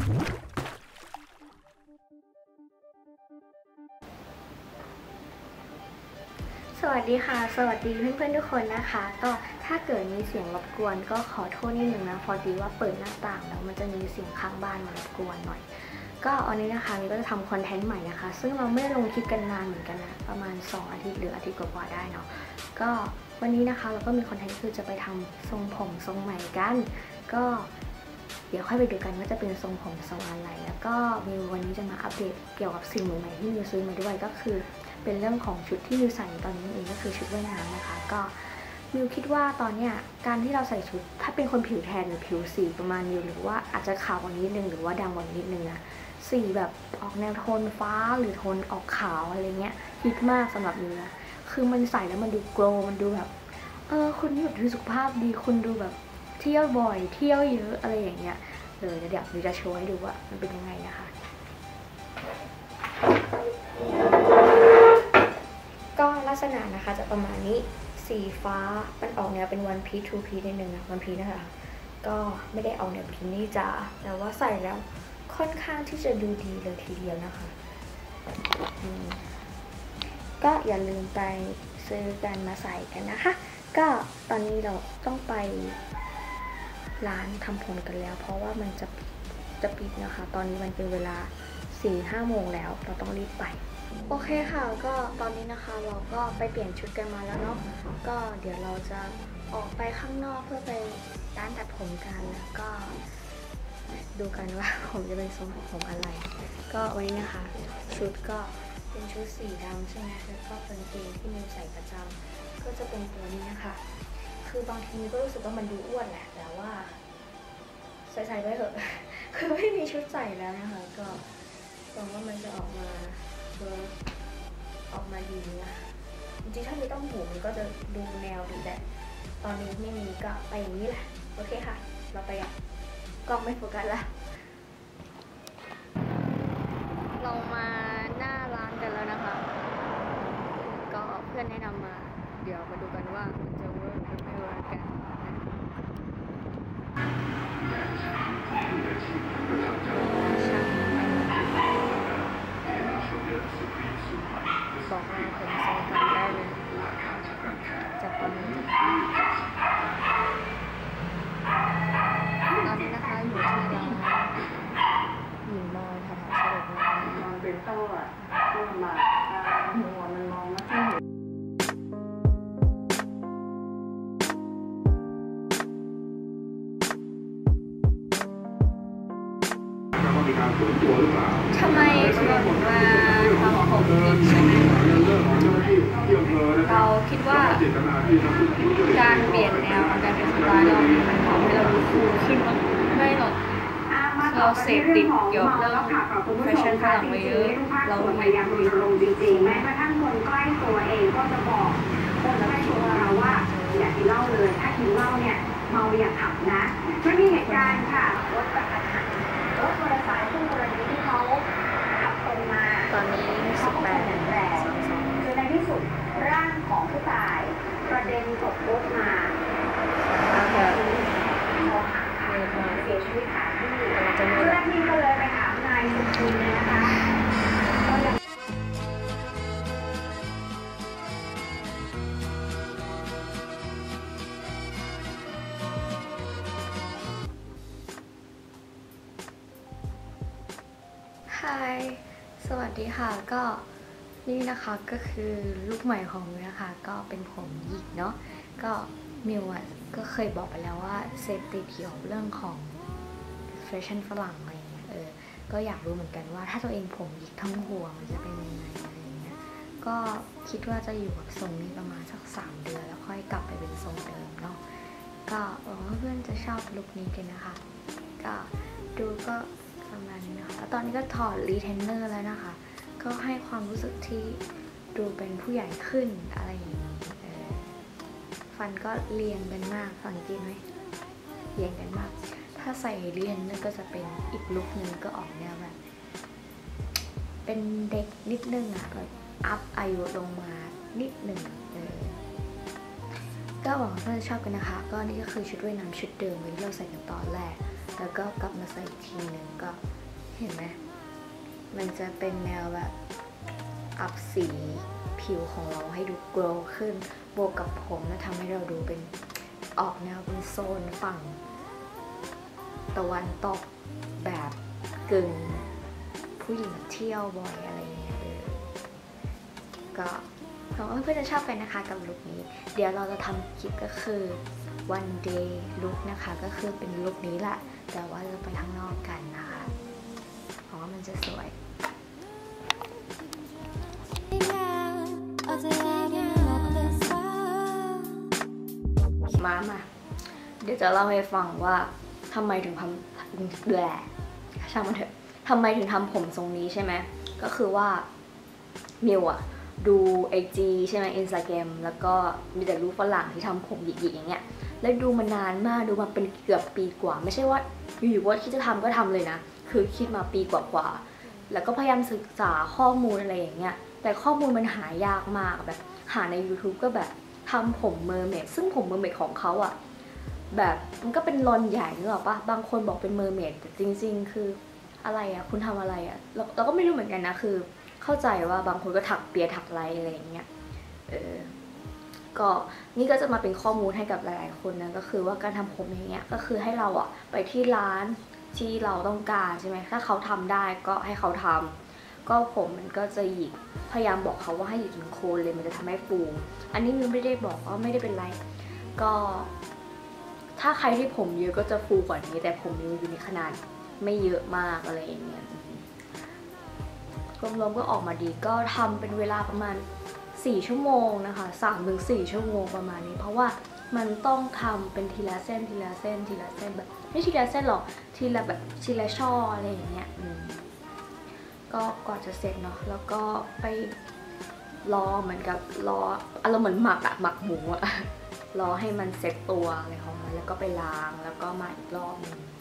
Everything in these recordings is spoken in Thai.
สวัสดีค่ะสวัสดีเพื่อนๆทุกคนนะคะก็ถ้าเกิดมีเสียงรบกวนก็ขอโทษนิดนึงนะพอดีว่าเปิดหน้าต่างแล้วมันจะมีเสียงข้างบ้านมารบกวนหน่อยก็วันนี้นะคะเราก็จะทำคอนเทนต์ใหม่นะคะซึ่งเราไม่ได้ลงคลิปกันนานเหมือนกันนะประมาณ2 อาทิตย์หรืออาทิตย์กว่าๆได้เนาะก็วันนี้นะคะเราก็มีคอนเทนต์คือจะไปทำทรงผมทรงใหม่กันก็เดี๋ยวค่อยไปดูกันว่าจะเป็นทรงผมทรงอะไรแล้วก็มีวันนี้จะมาอัปเดตเกี่ยวกับสิ่งใหม่ๆที่มิวซื้อมาด้วยก็คือเป็นเรื่องของชุดที่มิวใส่ตอนนี้เองก็คือชุดว่ายน้ำนะคะก็มิวคิดว่าตอนเนี้ยการที่เราใส่ชุดถ้าเป็นคนผิวแทนหรือผิวสีประมาณมิวหรือว่าอาจจะขาวกว่านิดนึงหรือว่าดำกว่านิดนึงนะสีแบบออกแนวโทนฟ้าหรือโทนออกขาวอะไรเงี้ยฮิตมากสำหรับมิวนะคือมันใส่แล้วมันดูโกลว์มันดูแบบคุณแบบดูสุขภาพดีคุณดูแบบเที่ยวบ่อยเที่ยวเยอะอะไรอย่างเงี้ยเลยเดี๋ยวมิวจะโชว์ให้ดูว่ามันเป็นยังไงนะคะก็ลักษณะนะคะจะประมาณนี้สีฟ้ามันออกแนวเป็นวันพีชทูพีชนิดนึงนะวันพีชนะคะก็ไม่ได้เอาแนวบิกินี่จ๋าแต่ว่าใส่แล้วค่อนข้างที่จะดูดีเลยทีเดียวนะคะก็อย่าลืมไปซื้อกันมาใส่กันนะคะก็ตอนนี้เราต้องไปร้านทำผมกันแล้วเพราะว่ามันจะปิดนะคะตอนนี้มันเป็นเวลา 4-5 โมงแล้วเราต้องรีบไปโอเคค่ะก็ตอนนี้นะคะเราก็ไปเปลี่ยนชุดกันมาแล้วเนาะก็เดี๋ยวเราจะออกไปข้างนอกเพื่อไปร้านตัดผมกันแล้วก็ดูกันว่าผมจะเป็นทรงผมอะไรก็วันนี้นะคะชุดก็เป็นชุดสีดำใช่ไหมแล้วก็กางเกงที่มิวใส่ประจำก็จะเป็นตัวนี้นะคะคือบางทีมิวก็รู้สึกว่ามันดูอ้วนแหละแต่ว่าใส่ไปเถอะคือไม่มีชุดใส่แล้วนะคะก็หวังว่ามันจะออกมาดีนะจริงๆถ้ามีต้องหูมันก็จะดูแนวดีแต่ตอนนี้ไม่มีก็ไปอย่างนี้แหละโอเคค่ะเราไปอ่ะกล้องไม่โฟกัสละเรามาหน้าร้านกันแล้วนะคะก็เพื่อนแนะนำมาเดี๋ยวมาดูกันว่ามันจะเวิร์กหรือไม่เวิร์กกันบอกมาผมทรงกันได้เลยจากตอนนี้ตอนนี้นะคะอยู่ที่ร้านหญิงมอแถวๆเฉลิมนะคะมองเป็นโต๊ะต้นมาหัวมันมองไม่ค่อยเห็นทำไมชวนมาทำผมอีกใช่ไหมเราคิดว่าการเปลี่ยนแนวการเป็นสไตล์รอบนี้มันทำให้เราดูคูลขึ้นไม่หรอกเราเสพติดเกี่ยวกับเรื่องแฟชั่นฝรั่งมาเยอะเราพยายามลงจริงๆแม้กระทั่งคนใกล้ตัวเองก็จะบอกคนใกล้ตัวเราว่าอย่ากินเหล้าเลยถ้ากินเหล้าเนี่ยเมาอย่าขับนะไม่มีเหตุการณ์ค่ะรถกระทันหันรถมอเตอร์ไซค์คู่กรณีที่เขาขับตรงมาตอนนี้18:22คือในที่สุดร่างของผู้ตายกระเด็นตกรถมาเสียชีวิตขาที่เจ้าหน้าที่ก็เลยไปถามนายสุขุมนะคะฮายสวัสดีค่ะก็นี่นะคะก็คือลูกใหม่ของมิวนะคะก็เป็นผมหยิกเนาะก็มิวก็เคยบอกไปแล้วว่าเสพติดเกี่ยวกับเรื่องของแฟชั่นฝรั่งอะไรเงี้ยก็อยากรู้เหมือนกันว่าถ้าตัวเองผมหยิกทั้งหัวมันจะเป็นยังไงอะไรเงี้ยก็คิดว่าจะอยู่กับทรงนี้ประมาณสัก3 เดือนแล้วค่อยกลับไปเป็นทรงเดิมเนาะก็หวังว่าเพื่อนจะชอบลุคนี้กันนะคะก็ดูก็ประมาณนี้นะคะแล้วตอนนี้ก็ถอดรีเทนเนอร์แล้วนะคะก็ให้ความรู้สึกที่ดูเป็นผู้ใหญ่ขึ้นอะไรอย่างนี้ฟันก็เรียงกันมากสังเกตไหมเรียงกันมากถ้าใส่เรียนนั่นก็จะเป็นอีกลุคนึงก็ออกแนวแบบเป็นเด็กนิดนึงอะแบบอัพอายุลงมานิดนึงก็หวังว่าเพื่อนชอบกันนะคะก็นี่ก็คือชุดว่ายน้ำชุดเดิมที่เราใส่กันตอนแรกแล้วก็กลับมาใส่อีกทีนึงก็เห็นไหมมันจะเป็นแนวแบบอัพสีผิวของเราให้ดูโกลว์ขึ้นบวกกับผมแล้วทำให้เราดูเป็นออกแนวเป็นโซนฝั่งตะวันตกแบบกึ่งผู้หญิงเที่ยวบ่อยอะไรเงี้ยก็หวังว่าเพื่อนๆจะชอบกันนะคะกับลุคนี้เดี๋ยวเราจะทำคลิปก็คือ one day look นะคะก็คือเป็นลุคนี้แหละแต่ว่าเราไปข้างนอกกันนะคะเพราะว่ามันจะสวยมาเดี๋ยวจะเล่าให้ฟังว่าทำไมถึงทำแหละช่างมันเถอะทำไมถึงทำผมทรงนี้ใช่ไหมก็คือว่ามิวอะดู IG ใช่ไหม Instagram แล้วก็มีแต่รูปฝรั่งที่ทำผมหยิกๆอย่างเงี้ยแล้วดูมานานมากดูมาเป็นเกือบปีกว่าไม่ใช่ว่าอยู่ๆว่าคิดจะทำก็ทำเลยนะคือคิดมาปีกว่าแล้วก็พยายามศึกษาข้อมูลอะไรอย่างเงี้ยแต่ข้อมูลมันหายากมากแบบหาใน YouTube ก็แบบทำผมเมอร์เมดซึ่งผมเมอร์เมดของเขาอะแบบมันก็เป็นลอนใหญ่นึกออกปะบางคนบอกเป็นเมอร์เมดแต่จริงๆคืออะไรอะคุณทำอะไรอะเราก็ไม่รู้เหมือนกันนะคือเข้าใจว่าบางคนก็ถักเปียถักไรอะไรอย่างเงี้ยก็นี่ก็จะมาเป็นข้อมูลให้กับหลายๆคนนะก็คือว่าการทำผมอย่างเงี้ยก็คือให้เราอะไปที่ร้านที่เราต้องการใช่ไหมถ้าเขาทำได้ก็ให้เขาทำก็ผมมันก็จะหยิกพยายามบอกเขาว่าให้หยิกถึงโคนเลยมันจะทำให้ฟูอันนี้มิวไม่ได้บอกว่าไม่ได้เป็นไรก็ถ้าใครที่ผมเยอะก็จะฟูกว่านี้แต่ผมมิวอยู่ในขนาดไม่เยอะมากอะไรอย่างเงี้ยรวมๆก็ออกมาดีก็ทำเป็นเวลาประมาณ4 ชั่วโมงนะคะ3-4 ชั่วโมงประมาณนี้เพราะว่ามันต้องทำเป็นทีละเส้นแบบไม่ทีละเส้นหรอกทีละแบบทีละช่ออะไรอย่างเงี้ยก็ก่อนจะเสร็จเนาะแล้วก็ไปรอเหมือนกับรออารมณ์เหมือนหมักหมูอะรอให้มันเซ็ตตัวอะไรของมันแล้วก็ไปล้างแล้วก็มาอีกรอบนึง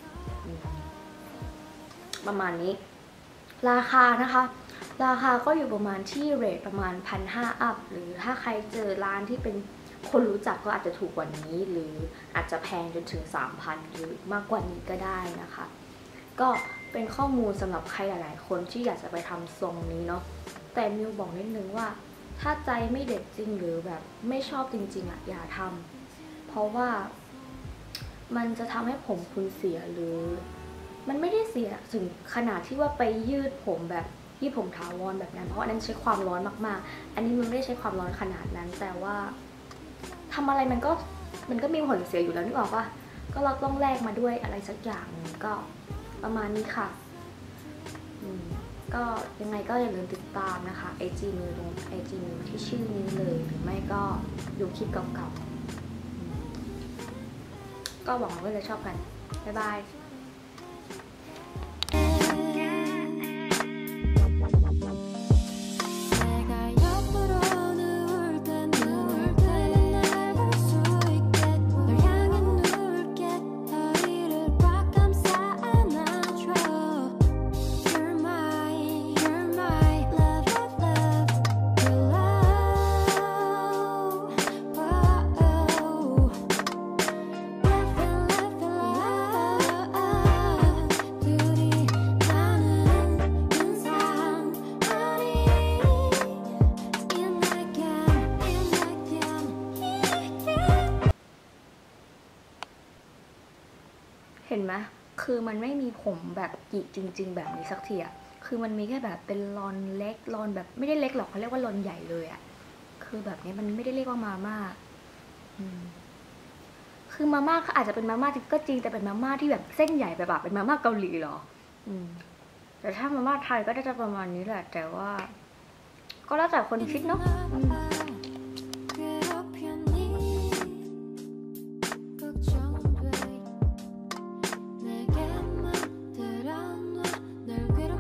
ประมาณนี้ราคานะคะราคาก็อยู่ประมาณที่เรทประมาณ 1,500 อัพหรือถ้าใครเจอร้านที่เป็นคนรู้จักก็อาจจะถูกกว่านี้หรืออาจจะแพงจนถึง 3,000 หรือมากกว่านี้ก็ได้นะคะก็เป็นข้อมูลสำหรับใครหลายๆคนที่อยากจะไปทำทรงนี้เนาะแต่มิวบอกนิดนึงว่าถ้าใจไม่เด็ดจริงหรือแบบไม่ชอบจริงๆอย่าทำเพราะว่ามันจะทำให้ผมคุณเสียหรือมันไม่ได้เสียถึงขนาดที่ว่าไปยืดผมแบบยืดผมถาวรแบบนั้นเพราะอันนั้นใช้ความร้อนมากๆอันนี้มันไม่ได้ใช้ความร้อนขนาดนั้นแต่ว่าทำอะไรมันก็มีผลเสียอยู่แล้วนึกออกปะก็เราต้องแลกมาด้วยอะไรสักอย่างนึงก็ประมาณนี้ค่ะก็ยังไงก็อย่าลืมติดตามนะคะ IG มิวตรง IG มิวที่ชื่อนี้เลยหรือไม่ก็ดูคลิปเก่าๆก็หวังว่าจะชอบกันบ๊ายบายเห็นไหมคือมันไม่มีผมแบบหยิกจริงๆแบบนี้สักทีอะคือมันมีแค่แบบเป็นลอนเล็กลอนแบบไม่ได้เล็กหรอกเขาเรียกว่าลอนใหญ่เลยอะคือแบบนี้มันไม่ได้เรียกว่ามาม่าคือมาม่าอาจจะเป็นมาม่าก็จริงแต่เป็นมาม่าที่แบบเส้นใหญ่แบบเป็นมาม่าเกาหลีหรอแต่ถ้ามาม่าไทยก็จะประมาณนี้แหละแต่ว่าก็แล้วแต่คนคิดเนาะ